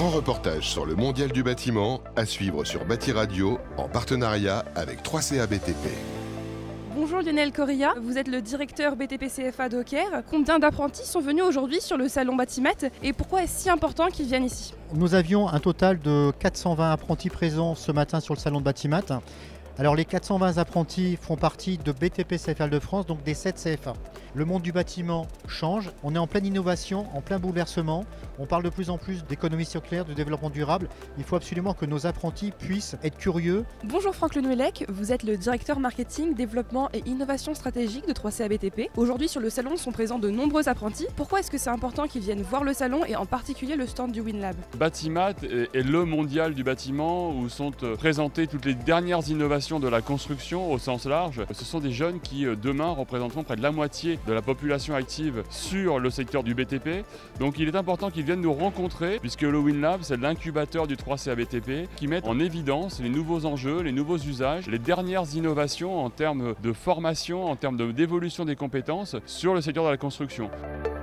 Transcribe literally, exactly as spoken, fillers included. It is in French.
grand reportage sur le mondial du bâtiment à suivre sur Bâti Radio en partenariat avec trois C A B T P. Bonjour Lionel Correa, vous êtes le directeur B T P C F A Docker. Combien d'apprentis sont venus aujourd'hui sur le salon Batimat et pourquoi est-ce si important qu'ils viennent ici? Nous avions un total de quatre cent vingt apprentis présents ce matin sur le salon de Batimat. Alors les quatre cent vingt apprentis font partie de B T P C F A de France, donc des sept C F A. Le monde du bâtiment change, on est en pleine innovation, en plein bouleversement. On parle de plus en plus d'économie circulaire, de développement durable. Il faut absolument que nos apprentis puissent être curieux. Bonjour Franck Lenouellec, vous êtes le directeur marketing, développement et innovation stratégique de trois C A B T P. Aujourd'hui sur le salon sont présents de nombreux apprentis. Pourquoi est-ce que c'est important qu'ils viennent voir le salon et en particulier le stand du WinLab? Batimat est le mondial du bâtiment où sont présentées toutes les dernières innovations de la construction au sens large. Ce sont des jeunes qui demain représenteront près de la moitié de la population active sur le secteur du B T P. Donc il est important qu'ils viennent nous rencontrer puisque le WinLab c'est l'incubateur du trois C A B T P qui met en évidence les nouveaux enjeux, les nouveaux usages, les dernières innovations en termes de formation, en termes d'évolution des compétences sur le secteur de la construction.